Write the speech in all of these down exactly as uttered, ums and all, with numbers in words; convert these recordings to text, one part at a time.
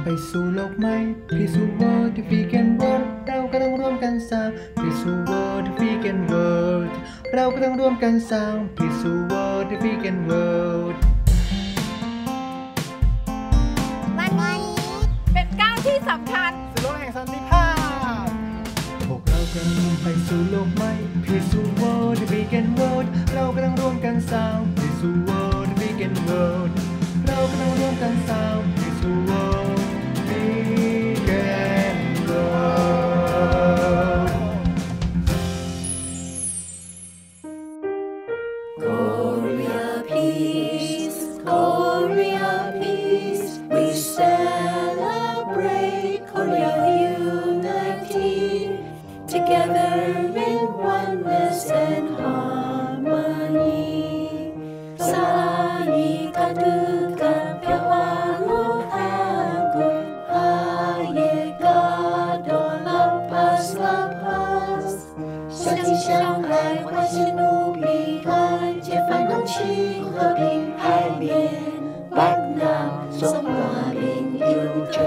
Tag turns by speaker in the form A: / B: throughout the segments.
A: ไปสู่โลกใหม่พิสูจน์ World Vegan World เราก็ต้องร่วมกันสร้างพิสูจน์ World Vegan World เราก็ต้องร่วมกันสร้างพิสูจน์ World Vegan World
B: วันนี้เป็นก้าวที่สำคัญ
A: สู่โลกแห่งสันติภาพพวกเรากำลังไปสู่โลกใหม่พิสูจน์ World Vegan World เราก็ต้องร่วมกันสร้างพิสูจน์ World Vegan World เราก็ต้องร่วมกันสร้างพิสูจน์ World Vegan World
C: Korea peace, Korea peace, we celebrate Korea unity, together in oneness and harmony. 사랑이 가득한 평화로 한국 하예가 더 라파스 라파스 샤티샹하이 환신 우비한 재판 넘친和平海绵万南中华民友争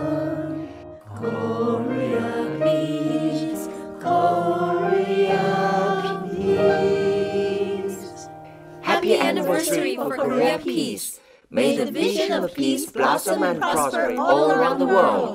C: Korea peace, Korea peace. Happy anniversary for Korea peace. May the vision of peace blossom and prosper all around the world.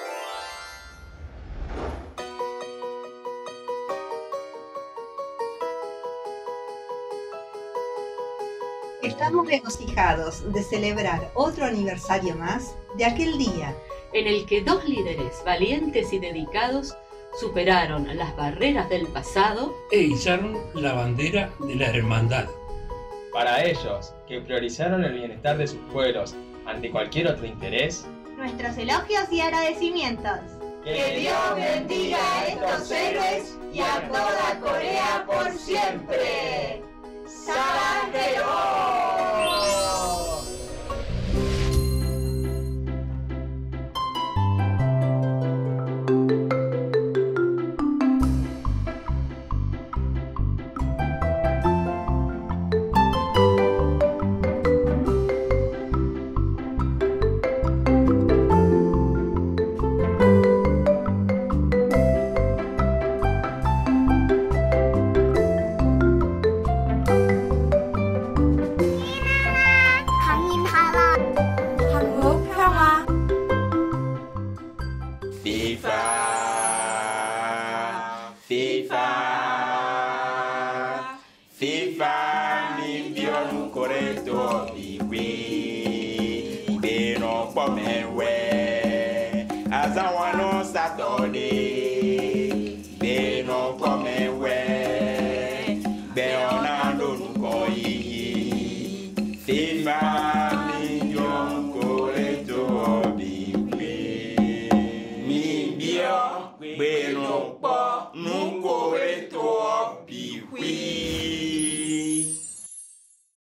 D: Estamos regocijados de celebrar otro aniversario más de aquel día
E: en el que dos líderes valientes y dedicados superaron las barreras del pasado
F: e izaron la bandera de la hermandad.
G: Para ellos, que priorizaron el bienestar de sus pueblos ante cualquier otro interés,
B: nuestros elogios y agradecimientos.
C: Que Dios bendiga a estos héroes y a toda Corea por siempre. ¡Sarangueo!
H: FIFA, FIFA, FIFA, limpio un correcto biwi, beno pomewe, azawano satode, beno pomewe, beonando nukoyi, FIFA, limpio un correcto biwi. Bueno,